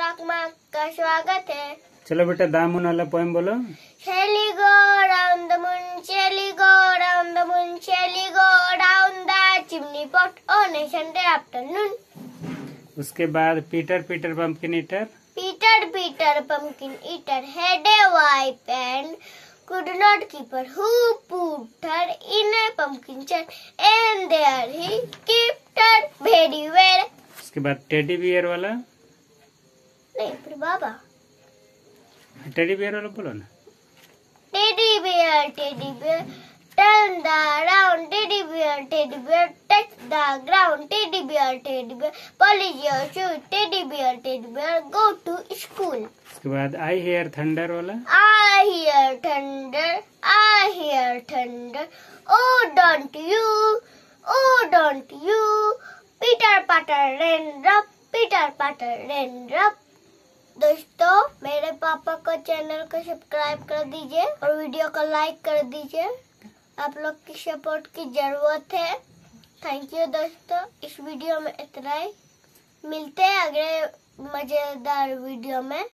माँ का स्वागत है। चलो बेटा दामुन वाला पोएम बोलो। Shall go round the moon, shall go round the moon, shall go down the chimney pot on a Sunday afternoon. उसके बाद Peter Peter pumpkin eater. Peter, Peter, pumpkin eater had a wife and could not keep her, who put her in a pumpkin shell, and there he kept her very well. उसके बाद teddy bear वाला। नहीं फिर बाबा teddy bear वाला बोलो ना। Teddy bear, turn the round, teddy bear, touch the ground, teddy bear, polish your shoes, teddy bear, go to school. उसके बाद आई हेयर थंडर वाला। I hear thunder, oh don't you, Peter Patter raindrop. दोस्तों मेरे पापा को channel को subscribe कर दीजिए और वीडियो को लाइक कर दीजिए। आप लोग की सपोर्ट की जरूरत है। थैंक यू दोस्तों। इस वीडियो में इतना ही। मिलते हैं अगले मजेदार वीडियो में।